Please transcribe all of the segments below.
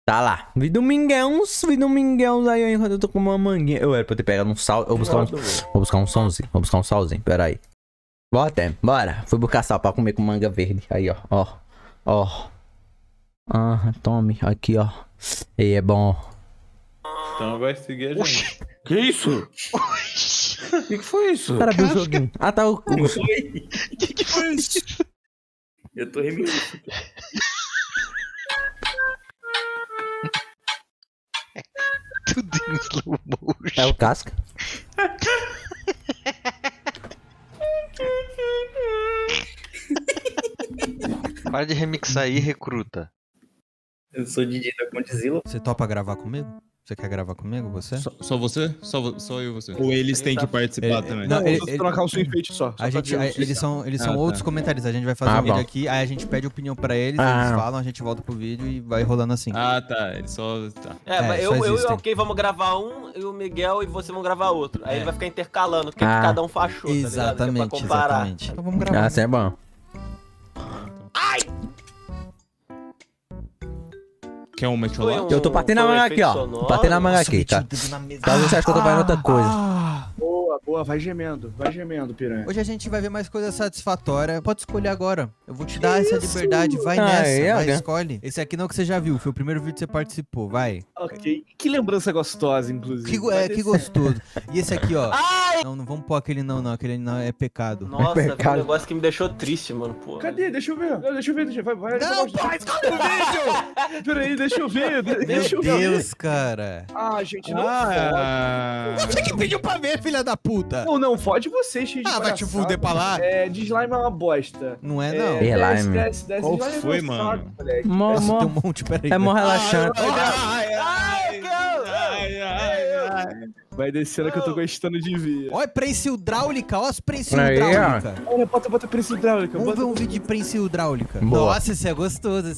Tá lá. Vi Domingões aí enquanto eu tô com uma manguinha. Eu era pra ter pegado um sal. Vou buscar um somzinho. Vou buscar um salzinho. Pera aí. Bora. Fui buscar sal pra comer com manga verde. Aí, ó. Ah, tome. Aqui, ó. E é bom. Então vai seguir a gente. Que isso? O que foi isso? Cara, abriu o joguinho. Ah, tá o... Que foi isso? Eu tô remixando. Tudo em slow motion. É o Casca. Para de remixar aí, recruta. Eu sou DJ da Condzilla. Você topa gravar comigo? Você quer gravar comigo, você? Só você? Só eu e você? Ou eles têm que participar também? Não, Não, ele trocar o seu enfeite só. Eles são Ah, outros tá. comentários. A gente vai fazer um vídeo aqui, aí a gente pede opinião pra eles, eles falam, a gente volta pro vídeo e vai rolando assim. Ah, tá. Eles só... Tá. Mas só eu e existem. o OK vamos gravar um, e o Miguel e você vão gravar outro. Aí vai ficar intercalando, o que cada um achou, tá ligado? Que é pra comparar. Exatamente. Então vamos gravar. Ah, isso é bom. Quer um metiolate? Eu tô batendo a manga aqui, ó. Tô batendo a manga aqui, tá? Caso você ache que eu tô fazendo outra coisa. Boa, vai gemendo, piranha. Hoje a gente vai ver mais coisa satisfatória. Pode escolher agora. Eu vou te dar essa liberdade. Vai nessa, vai, escolhe. Esse aqui não que você já viu, foi o primeiro vídeo que você participou, vai. Ok. Que lembrança gostosa, inclusive. Que gostoso. E esse aqui, ó. Não vamos pôr aquele não, aquele não é pecado. Nossa, foi um negócio que me deixou triste, mano, pô. Cadê? Deixa eu ver. Vai. Não, pai, escolhe o vídeo! Peraí, deixa eu ver. Meu Deus, cara. Ah, gente, não fode. Você que pediu pra ver, filha da puta. Não fode você, cheio de vai te fuder pra lá. De slime é uma bosta. Não é, não. Desce. Qual Slime foi, é um mano? saco, moleque. Nossa, tem um monte, peraí. É mó relaxante. Vai descendo que eu tô gostando de ver. Olha, prensa hidráulica, ó as prensas Aí, hidráulica. Olha, bota prensa hidráulica. Vamos ver um vídeo de prensa hidráulica. Boa. Nossa, esse é gostoso,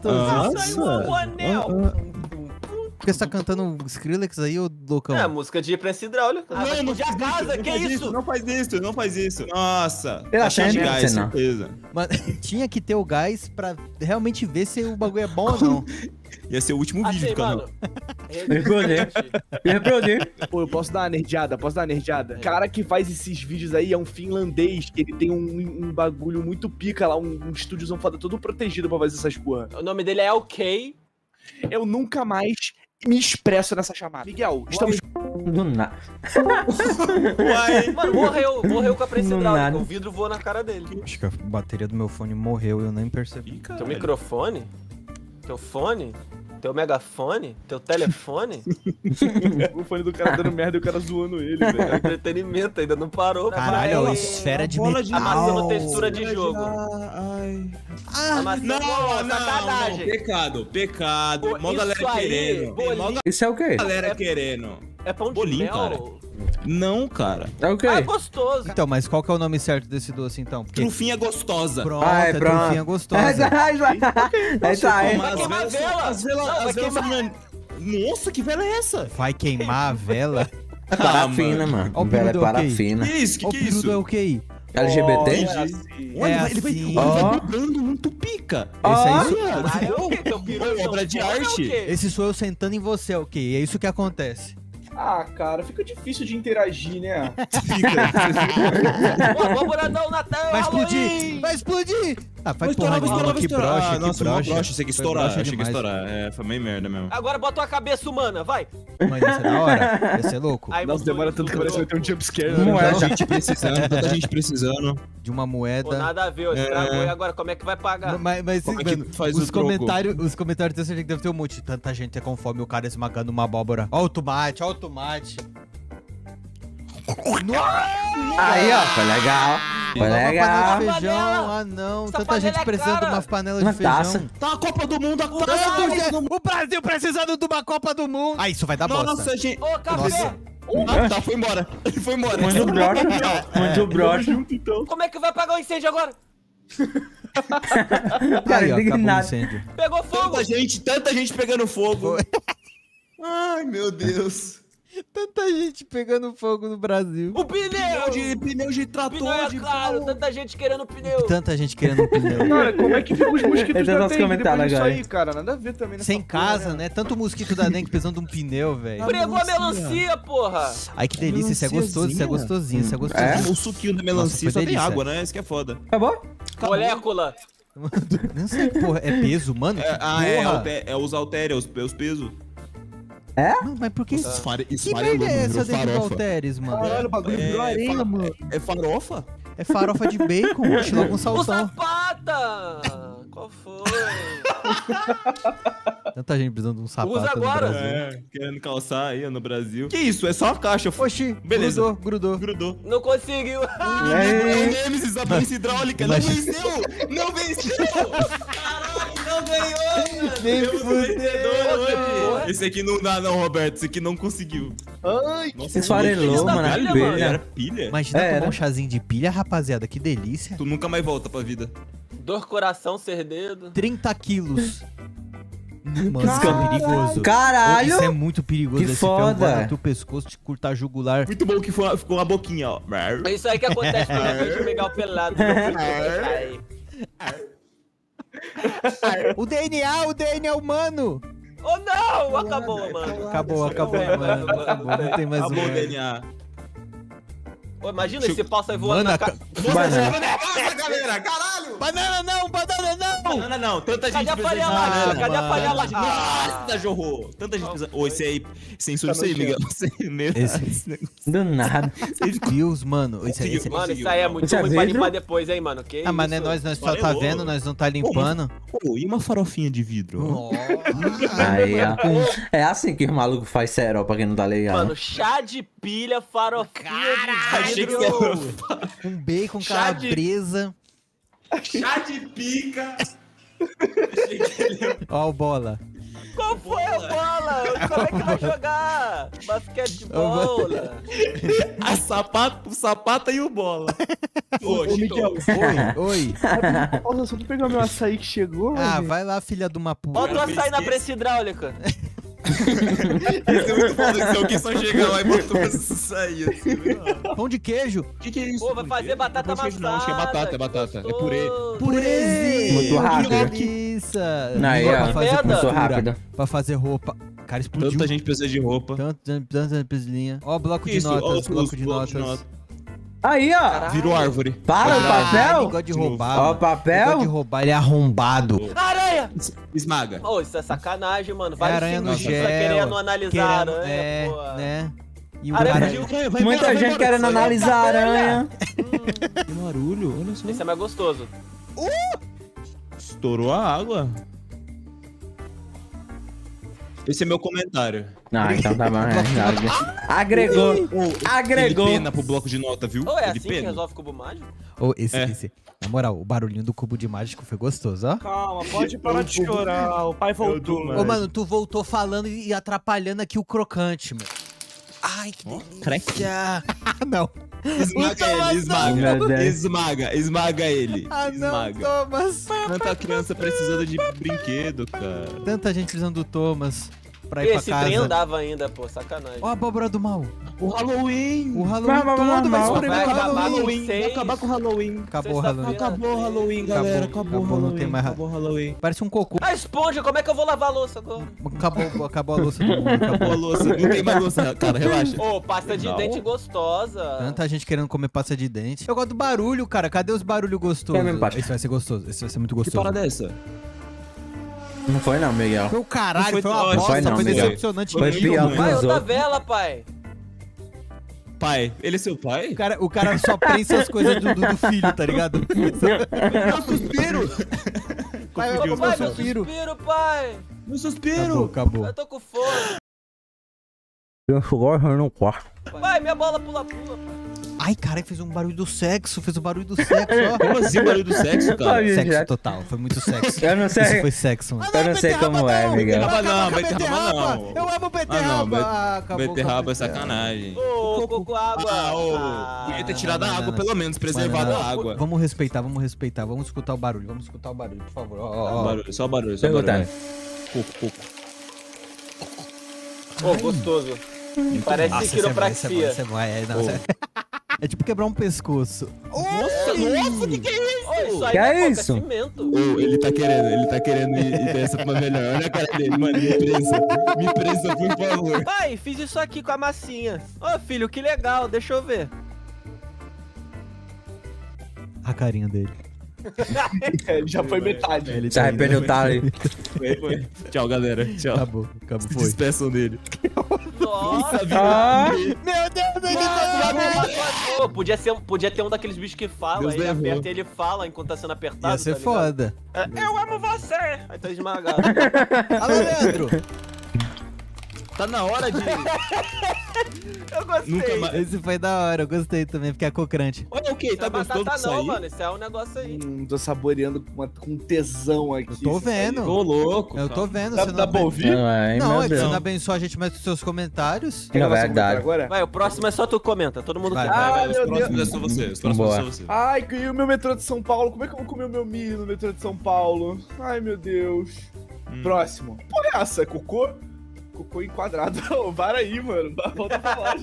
Por que você tá cantando Skrillex aí, ô loucão? É, música de prensa hidráulica. Não faz isso, que isso? Não faz isso. Nossa. Eu Tá achei cheio de que gás, não. certeza. Mano, tinha que ter o gás pra realmente ver se o bagulho é bom ou não. Ia ser o último vídeo Achei, do canal. mano. Reproduzi. Pô, eu posso dar uma nerdeada? O cara que faz esses vídeos aí é um finlandês, que ele tem um bagulho muito pica lá, um estúdiozão foda todo protegido pra fazer essas porra. O nome dele é OK. Eu nunca mais me expresso nessa chamada. Miguel, estamos... Do nada. Mano, morreu com a prensa Do hidráulica. nada. O vidro voou na cara dele. Acho que a bateria do meu fone morreu e eu nem percebi. Teu microfone? Teu fone? Teu megafone? Teu telefone? O fone do cara dando merda e o cara zoando ele, velho. Entretenimento, ainda não parou. Caralho, Vai. ó, esfera de bola metal. de Amassando textura de jogo. Amassando sacanagem. Pecado. Mó Isso galera aí, querendo. bolinho. Isso é o quê? Galera querendo. É pão de Bolinho, mel? cara. Não, cara. É o quê? Ah, é gostoso. Então, mas qual que é o nome certo desse doce, então? Porque... Trufinha gostosa. Pronto, Ai, é pronto. trufinha gostosa. Vai queimar vela. As velas. Nossa, que vela é essa? Vai queimar a vela? Parafina, mano. Ó o Vela é peru do OK. parafina. Que isso? Ó, o peru do OK. LGBT? É Ele vai assim. vibrando muito pica. Esse aí sou... Caralho, é o quê? Teu peru Pô, obra de sanfona é o arte. quê? Esse sou eu sentando em você, ok? É isso que acontece. Ah, cara, fica difícil de interagir, né? Pô, vamos boladão o Natal, Vai Halloween. explodir! Vai explodir! Ah, vai Vai porra estourar, vai nenhuma, que estourar. broxa, que Nossa, broxa. broxa. Achei que ia Foi estourar, broxa achei que ia demais. estourar. É, foi meio merda mesmo. Agora bota uma cabeça humana, vai. Mano, ia ser da hora. Ia ser louco. Aí, Nossa, mudou, demora tanto que mudou. parece que vai ter um jumpscare. Não é, Tanta gente precisando, tanta gente precisando. De uma Pô, moeda. nada a ver, ó, estragou. E agora, como é que vai pagar? Mas Como é que mano, faz os o troco? comentários tenho certeza que deve ter um monte. Tanta gente é com fome, o cara esmagando uma abóbora. Ó o tomate, ó o tomate. Aí, ó. Foi legal. Foi Uma legal. panela de feijão, ah não. Essa Tanta panela gente é precisando de cara. uma panela Uma de feijão. taça. Tá a Copa do Mundo, Meu Deus, o Brasil precisando de uma Copa do Mundo. Ah, isso vai dar bosta. Nossa, gente. Ô, café! Nossa. Ah, tá, foi embora. Ele foi embora. Muito broxa. Muito broxa. Como é que vai pagar o incêndio agora? Cara, Aí, ó, acabou o indignado. incêndio. Pegou fogo! Tanta gente pegando fogo. Ai, meu Deus. Tanta gente pegando fogo no Brasil. O pneu! Pneu de trator, Pneu é de claro, carro. tanta gente querendo pneu. Tanta gente querendo um pneu. Cara, como é que fica os mosquitos Esse é da nosso dengue comentário depois disso agora. aí, cara? Nada a ver também nessa Sem porra, casa, né? Tanto mosquito da dengue precisando de um pneu, velho. Pregou a melancia, porra. Ai, que delícia. Isso é gostoso, isso é gostosinho, isso é gostosinho. O suquinho da melancia Nossa, só foi tem delícia. água, né? Isso que é foda. Acabou? Molécula. Não sei, porra. É peso, mano? É os halteres, os pesos. Mano, mas por que isso? Isso Que merda é essa dentro do halteres, mano? Caralho, o bagulho virou areia, mano. É farofa? É farofa de bacon, logo um O saltão. sapata! Qual foi? Tanta gente precisando de um sapato Usa no agora. Brasil. Querendo calçar aí no Brasil. Que isso? É só uma caixa. Oxi, Beleza. grudou. Grudou. Não conseguiu. É o Nemesis, a polícia hidráulica. Não Imagina- venceu! Não venceu! Caralho, não ganhou! mano. Nem Eu fui fudeu. vencedor hoje. Esse aqui não dá não, Roberto. Esse aqui não conseguiu. Ai, Nossa, Esfarelou, mano, a pilha, pilha. Era pilha? Imagina Era. tomar um chazinho de pilha, rapaziada. Que delícia. Tu nunca mais volta pra vida. Dor, coração, ser dedo. 30 quilos. Mano, isso é perigoso. Caralho! Isso é muito perigoso. Que Esse ferro foda. voar no teu pescoço, te curtar jugular. Muito bom que ficou uma boquinha, ó. É isso aí que acontece quando a gente pegar o pelado. O DNA humano. Oh não! Acabou, mano. Acabou, mano. Acabou, não tem mais Acabou o humano. DNA. Ô, imagina esse pau sai voando Mano, na cara. Banana. Nossa, galera, caralho! Banana não. Banana não, tanta gente Cadê a precisa de farinha lá? banana. Cadê a farinha lá? Nossa, jorrou. Tanta gente precisa... Ô, esse aí... Censura isso aí, Miguel. Do nada. Meu Deus, mano. Esse... Mano, isso aí é muito Já ruim pra viu? limpar depois, hein, mano? Que Ah, mas não é isso? nós só tá vendo, nós não tá limpando. Pô, e uma farofinha de vidro? Aí, ó. É assim que os malucos faz cerol, pra quem não tá ligado. Mano, chá de pilha, farofinha Achei de que vidro. você era... Um bacon Chá de- calabresa. Chá de pica. Achei que ele ia... Ó o bola. Qual foi a bola? Como é que vai jogar? Basquetebol. O sapato e o bola. Ô, Miguel, Oi. Nossa, só tu pegar meu açaí que chegou, Ah, velho. vai lá, filha de uma puta. Bota o açaí na prensa hidráulica. Isso é muito foda, se alguém só chegar lá e botar isso aí, assim, viu? Pão de queijo. Que é isso? Pô, vai fazer batata Não, acho que não, acho que é amassada, batata. É gostoso. purê. Purezinho. Muito rápido. Que delícia. Aí, Pra ó. fazer Merda. Muito costura, rápido. Pra fazer roupa. Cara, explodiu. Tanta gente precisa de roupa. Tanta pezinha. Ó, bloco Que de isso? notas, Ó, os bloco de blocos de notas. Aí, ó. Virou árvore. Para o Ele papel. gosta de De novo. roubar. Ó, o mano. Ele gosta de papel. roubar, ele é arrombado. Aranha! Esmaga. Ô, isso é sacanagem, mano. É Vários aranha no cientistas gel. querendo analisar a querendo- aranha, é, pô. né? E o Aranha cara... fugiu. Muita gente querendo analisar a aranha. Que barulho, olha só. Esse é mais gostoso. Estourou a água. Esse é meu comentário. Não, então tá bom. Agregou. Agregou. Ele pena pro bloco de nota, viu? Ô, é Ele assim que pena. resolve cubo mágico? Ô, É. esse. Na moral, o barulhinho do cubo de mágico foi gostoso, ó. Calma, pode parar de chorar. O pai voltou. Ô, mano, tu voltou falando e atrapalhando aqui o crocante, mano. Ai, que delícia. Não. Esmaga ele, Meu esmaga. Deus. Esmaga ele. Ah, não, Esmaga. Thomas. Tanta criança precisando de brinquedo, cara. Tanta gente precisando do Thomas pra ir Esse pra trem casa. andava ainda, pô. Sacanagem. Ó a abóbora do mal. O Halloween. O Halloween todo vai espremer Vai o acabar Halloween. com seis. Vai acabar com o Halloween. Acabou o Halloween. Acabou o Halloween, galera. Acabou, Acabou o acabou, não Halloween. tem mais- Acabou o Halloween. Parece um cocô. A esponja, como é que eu vou lavar a louça agora? Acabou a louça do mundo. Acabou a Acabou. louça. Não tem mais louça, cara. Relaxa. Ô, pasta de Não. dente gostosa. Tanta gente querendo comer pasta de dente. Eu gosto do barulho, cara. Cadê os barulhos gostosos? É mesmo, pasta. Esse vai ser gostoso. Esse vai ser muito Que gostoso. parada é essa? Não foi não, Miguel. Foi o caralho, Não foi foi- uma não, bosta, foi não, foi Miguel. decepcionante. Foi Horrível, pior mano. que Vai, os outra outros. vela, pai. Pai, ele é seu pai? O cara só pensa as coisas do filho, tá ligado? Meu suspiro! Pai, Confundiu. Pai, meu suspiro. suspiro, pai. Meu suspiro! Acabou. Eu tô com fome. Eu gosto no quarto. Pai, minha bola pula-pula. Ai, cara, fez um barulho do sexo. Fez um barulho do sexo, ó. Como assim o barulho do sexo, cara? Ai, Sexo já- total. Foi muito sexo. Eu não sei. Isso foi sexo, mano. Eu não sei como é, Miguel. Beterraba não, Acabar com a beterraba não. Eu amo Ah, beterraba. não, Acabou com a beterraba é beterraba. sacanagem. Ô, coco água. Ah, podia ter tirado a não, água, não. pelo menos, preservado Não, a água. Vamos respeitar. Vamos escutar o barulho. Por favor. Ó. Barulho, só barulho, só Perguntando. barulho. Coco, coco. Ô, gostoso. Parece quiropraxia. É tipo quebrar um pescoço. Nossa, que é isso? Isso aí Que é é isso? cimento. Ele tá querendo ir dessa pra melhor. Olha a cara dele, mano. Me presa, por favor. Pai, fiz isso aqui com a massinha. Ô, filho, que legal, deixa eu ver. A carinha dele. Ele já foi metade. Ele Se arrependeu, tá aí. Foi. Tchau, galera. Tchau. Acabou, Se foi. despeçam dele. Nossa, Ah, Meu Deus, Pô, podia ter um daqueles bichos que fala, Deus aí ele levou. aperta e ele fala enquanto tá sendo apertado. ia ser tá ligado? foda. Eu amo você! Aí tá esmagado. Alô, Leandro. Tá na hora de... Eu gostei. Nunca mais... Esse foi da hora, eu gostei também, porque é crocante. Olha o que? Não Tá é gostoso batata disso não, aí? mano. Isso é um negócio aí. Tô saboreando com tesão aqui. Eu tô isso aí. vendo. Ô, louco. Eu tô vendo. Dá você pra ouvir? ai, Não, meu é que você Deus. não abençoa a gente mais com seus comentários. Quer Não, gravar seu verdade. comentário agora? Vai, o próximo é só tu comenta. Todo mundo Vai, quer. vai, Os meu próximos é só você. Os próximos é só você. Ai, e o meu metrô de São Paulo? Como é que eu vou comer o meu milho no metrô de São Paulo? Ai, meu Deus. Próximo. Porra, é essa? Cocô? Cocô enquadrado. Ô, para aí, mano. Volta pra lá, gente.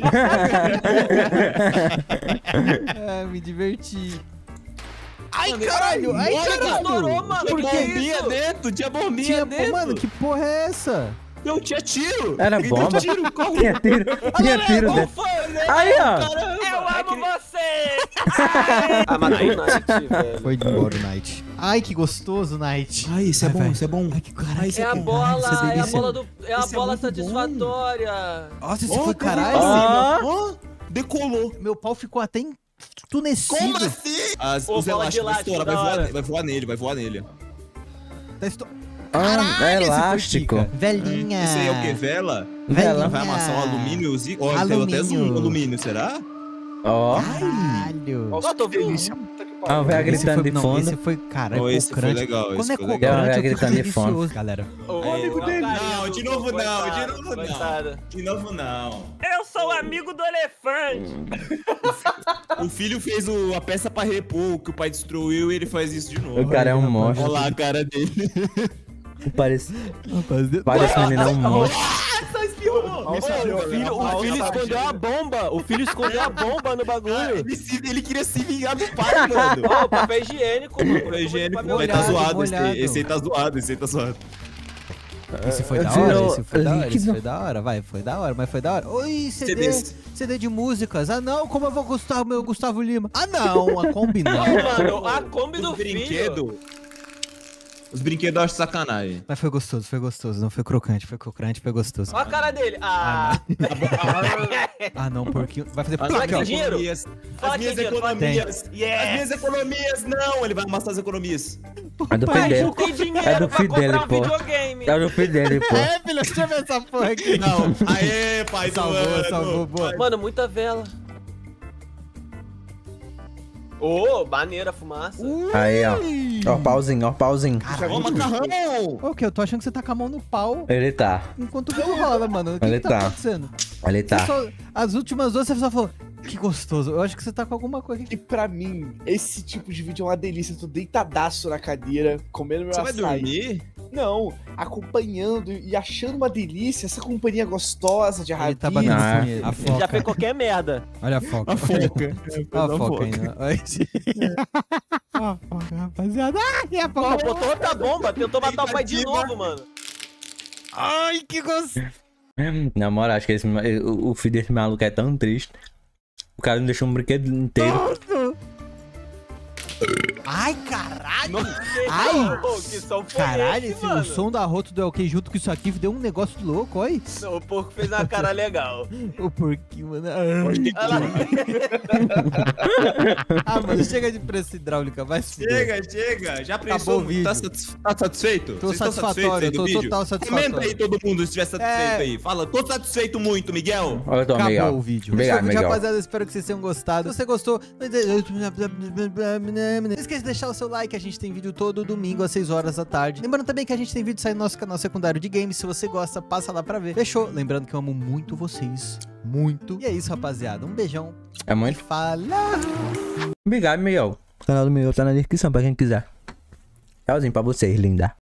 Me diverti. Ai, caralho! Ai, caralho! Estourou, mano. Tinha Que bombinha isso? dentro, tinha bombinha dentro. Mano, que porra é essa? Não, tinha tiro. Era Ele deu bomba. tiro, corre. Tinha tiro dentro. Aí, ó. Eu amo você! Ah, matou o Knight, velho. Foi embora o Knight. Ai, que gostoso, Knight. Ai, isso é bom, isso é bom. Ai, que caralho. É a bola, essa é a delícia. bola do. É a Esse é bola muito satisfatória. Nossa, esse Ó, foi tá caralho. vendo? Ó, decolou. Meu pau ficou até entunecido. Como assim? Ô, Os bola de elásticos vai elástico, estourar, da hora. vai voar nele. Tá esto... Ah, é esse foi elástico. pica. Velhinha. Isso aí é o que? Vela? Vela. Vai amassar um alumínio? Olha, ele Alumínio. deu até zoom no alumínio, será? Ó. Caralho. Nossa, tô que delícia. Puta que pariu. Ah, vai gritando de Não, fundo. esse foi, cara, Oh, esse foi crocante. legal, Quando esse é foi legal. crocante, Vai eu fico gritando de fome. delicioso, galera. Ô, amigo dele. Não, de novo não, de novo não. Coitada. De novo não. Eu sou amigo do elefante. O filho fez a peça pra repor o que o pai destruiu e ele faz isso de novo. O cara é um monstro. Olha lá a cara dele. Parece Rapaz, esse menino é um monstro. O filho escondeu a bomba. O filho escondeu a bomba no bagulho. Ele queria se vingar do pai, mano. Ó, papel higiênico, mano. Papel higiênico, Papel vai tá molhado, zoado. molhado. Esse aí tá zoado, esse aí tá zoado. Esse foi da Virou hora, esse foi da hora, esse líquido. foi da hora, vai, foi da hora, mas foi da hora. Oi, CDs. CD de músicas. Ah não, como eu vou gostar do meu Gustavo Lima? Ah não, a Kombi não. Mano, a Kombi do Os filho. brinquedos. Os brinquedos eu acho sacanagem. Mas foi gostoso, não foi crocante, foi gostoso. Olha a cara dele. Ah, Ah não, porquinho. Vai fazer As Fala porquinho. que dinheiro. economias. Fala As minhas que dinheiro, fala que economias. Yes. As minhas economias. Não, ele vai amassar as economias. É do Pai, filho dele. Não tem dinheiro É do pra filho comprar dele, um pô. videogame. É do filho dele, pô. É, filho, deixa eu ver essa porra aqui. Não. Aê, pai do ano. Salvou, boa. Mano, muita vela. Ô, maneira a fumaça. Aí, ó. Ó, pauzinho, ó, pauzinho. Ó, macarrão. O que? Eu tô achando que você tá com a mão no pau Ele tá. enquanto o vídeo rola, mano. O que, Ele que tá tá. acontecendo? Ele Você tá. só- as últimas duas você só falou, que gostoso. Eu acho que você tá com alguma coisa aqui. E pra mim, esse tipo de vídeo é uma delícia. Eu tô deitadaço na cadeira, comendo meu Você vai açaí. dormir? Não, acompanhando e achando uma delícia, essa companhia gostosa de Ele rabinho. tá batendo Ah. punheta. A Ele já foca. fez qualquer merda. Olha a foca. A foca. Olha a foca ainda. Olha esse- A foca, rapaziada. Ai, a Porra, foca. botou outra bomba. Tentou matar o pai de novo, mano. Ai, que gostoso. Na moral, acho que o filho desse maluco é tão triste. O cara não deixou um brinquedo inteiro. Ai, caralho. Ai, Ai. que são Caralho, foguete, mano. o som da rota do LK junto com isso aqui deu um negócio louco, olha. Não, o porco fez uma cara legal. O porquinho, mano. Olha lá. Ah, mano, chega de pressa hidráulica, vai se fuder. Chega. Já Acabou pensou? o vídeo. Tá satisfeito? Tô Vocês estão satisfatório, satisfeitos aí do tô vídeo? total satisfatório. Comenta aí todo mundo se estiver satisfeito É. aí. Fala, tô satisfeito muito, Miguel. Olha, tô, Acabou Miguel. o vídeo. Obrigado, Esse foi o vídeo, Miguel. rapaziada. Espero que vocês tenham gostado. Se você gostou, não esqueça de deixar o seu like. A gente tem vídeo todo domingo às 6 horas da tarde. Lembrando também que a gente tem vídeo saindo no nosso canal secundário de games. Se você gosta, passa lá pra ver. Fechou? Lembrando que eu amo muito vocês. Muito. E é isso, rapaziada. Um beijão. É muito. Fala! Obrigado, Miguel. O canal do Miguel tá na descrição pra quem quiser. Tchauzinho pra vocês, linda.